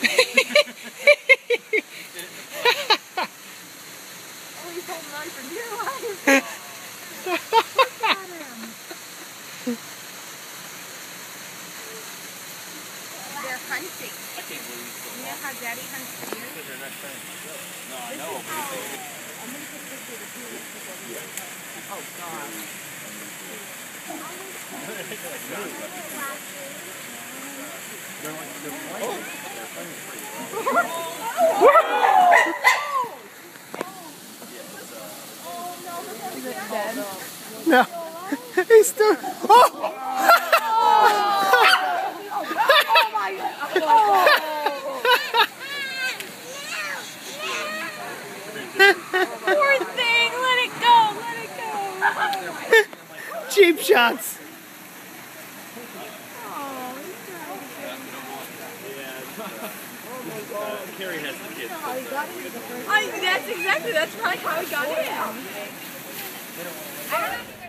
he's holding on for dear life. Look at him. They're hunting. I can't believe he's still You know how Daddy hunts deer? because they're not trying to go. No, I know. I'm going to put this with the deer. Oh, God. Is it dead? No. He's still. Oh! Oh my God. Poor thing. Let it go. Let it go. Cheap shots. Carrie has the kids. That's exactly. That's probably how he got in.